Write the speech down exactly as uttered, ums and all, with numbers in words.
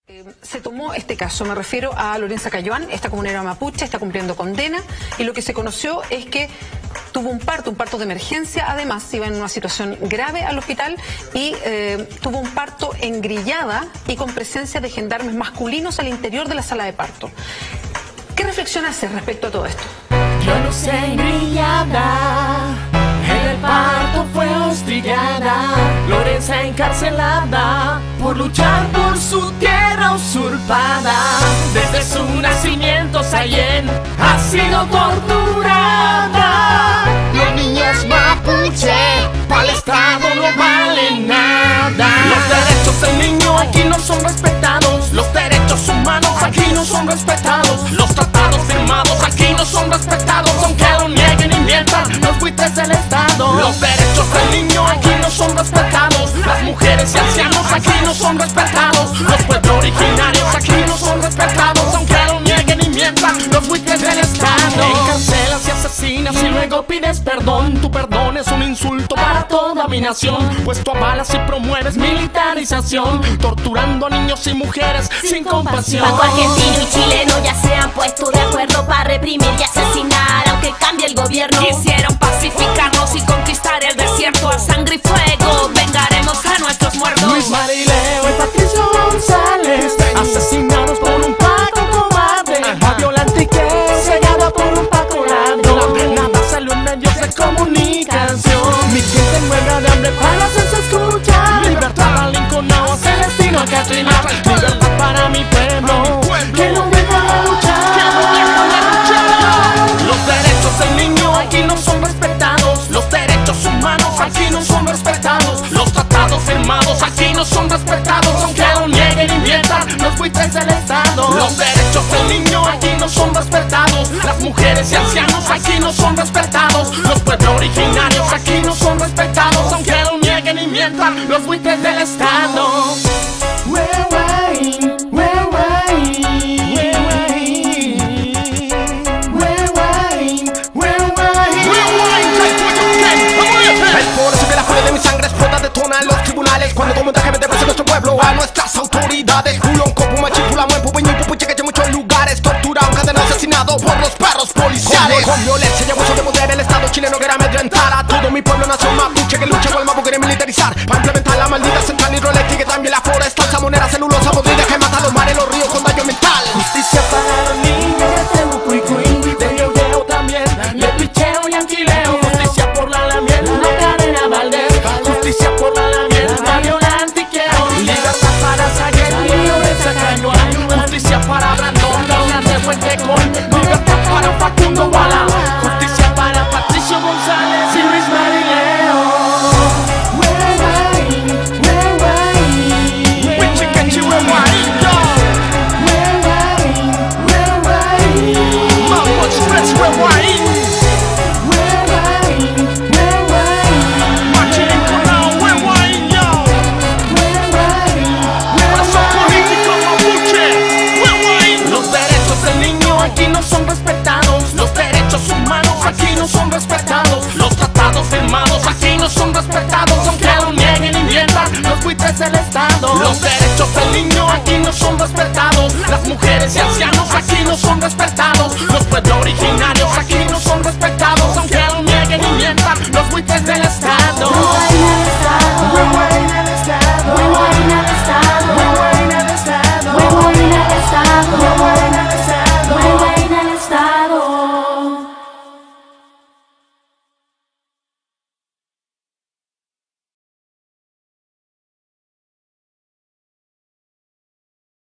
Eh, se tomó este caso, me refiero a Lorenza Cayuán, esta comunera mapuche, está cumpliendo condena y lo que se conoció es que tuvo un parto, un parto de emergencia, además iba en una situación grave al hospital y eh, tuvo un parto engrillada y con presencia de gendarmes masculinos al interior de la sala de parto. ¿Qué reflexión hace respecto a todo esto? Yo no sé, engrillada, en el parto fue hostigada, Lorenza encarcelada por luchar por su tierra usurpada. Desde su nacimiento Sayén ha sido torturada. Los niños mapuche pa'l Estado no valen nada. Los derechos del niño aquí no son respetados, los derechos humanos aquí no son respetados, los tratados firmados aquí no son respetados, aunque lo nieguen y mientan los buitres del Estado. Los derechos del niño aquí no son respetados, las mujeres y ancianos aquí no son respetados, los pueblos originarios aquí no son respetados, aunque lo nieguen y mientan los buitres del Estado. Encarcelas y asesinas y luego pides perdón. Tu perdón es un insulto para toda mi nación, pues tú avalas y promueves militarización, torturando a niños y mujeres sin compasión. Paco argentino y chileno ya se han puesto de acuerdo para reprimir y asesinar, aunque cambie el gobierno. Quisieron pacificarnos y conquistar el desierto. A sangre y fuego vengaremos a nuestros muertos. Luis Marileo y Patricio González, asesinados por un Paco cobarde. Fabiola Antiqué, cegada por un Paco ladrón. Nada salió en medios de comunicación. Mi gente muera de hambre para hacerse escuchar. Libertad a Lincoln, a Celestino, a Catrina. Libertad para mi pueblo, que no deja de luchar. Los derechos del niño aquí no son respetados, los derechos humanos aquí no son respetados, los tratados firmados aquí no son respetados, aunque lo nieguen y mientan los buitres del Estado. Los derechos del niño aquí no son respetados, las mujeres y ancianos aquí no son respetados, los pueblos originarios aquí no son respetados, aunque lo nieguen y mientan los buitres del Estado. Los tribunales cuando como traje de preso nuestro pueblo a nuestras autoridades. Julón, Copu, Machipula, Muempo, Peñu, Pupuche, que en muchos lugares torturado, cadena asesinado por los perros policiales. Con, con violencia y abuso de poder el Estado chileno quiere amedrentar a todo mi pueblo nación mapuche que lucha por el mapu, quiere militarizar para implementar la maldita central hidroeléctrica y también la forestal, samonera, celulosa podrida que mata los mares, los ríos con daño mental. Justicia para los niños de Temucuicui, de Yogueo también, de Picheo y Anquileo. Justicia por la Lamiel, la Cadena Valdés. Justicia por la Lamiel, Fabiola Antiqueo. Libertad para Sayén y Lorenza Cayuán. Justicia para Brandon, Hernández Fuentecón. Libertad para Facundo Guala. Justicia para Patricio González y Luis Marileo. Aquí no son respetados, los derechos humanos aquí no son respetados, los tratados firmados aquí no son respetados, aunque lo nieguen y mientan los buitres del Estado. Los derechos del niño aquí no son respetados, las mujeres y ancianos aquí no son respetados, los pueblos originarios aquí no son respetados, aunque lo nieguen y mientan los buitres del Estado.